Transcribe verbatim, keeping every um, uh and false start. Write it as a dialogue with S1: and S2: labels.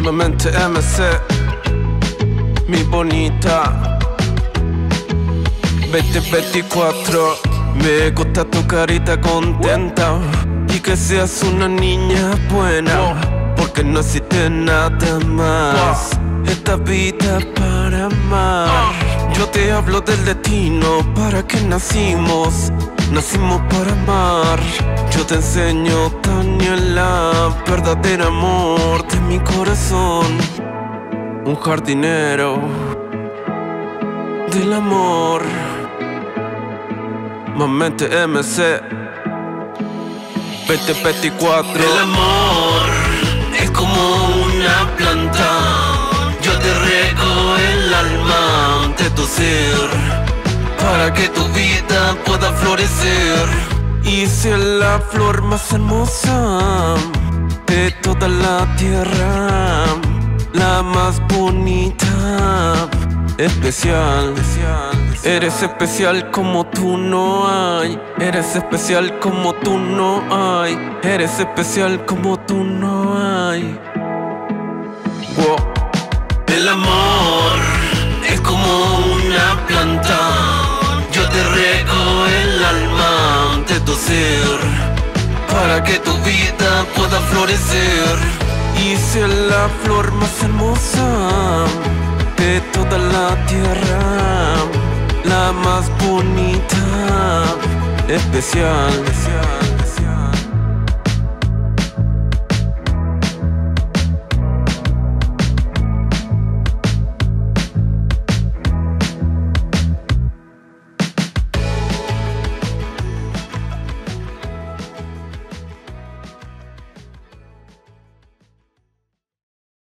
S1: Mente M C, mi bonita. veinte veinticuatro, me gusta tu carita contenta y que seas una niña buena, porque no existe nada más. Esta vida para amar. Yo te hablo del destino, para que nacimos. Nacimos para amar. Yo te enseño, Daniela, verdadero amor de mi corazón. Un jardinero del amor. Mente M C veinte veinticuatro.
S2: El amor es como una planta. Yo te riego el alma de tu ser, para que tu vida pueda florecer.
S1: Y si es la flor más hermosa de toda la tierra, la más bonita, especial. Eres especial como tú no hay. Eres especial como tú no hay. Eres especial como tú no hay. Wow.
S2: El amor es como una planta. Yo te riego el alma de tu ser, para que tu vida pueda florecer.
S1: Y si es la flor más hermosa de toda la tierra, la más bonita, especial.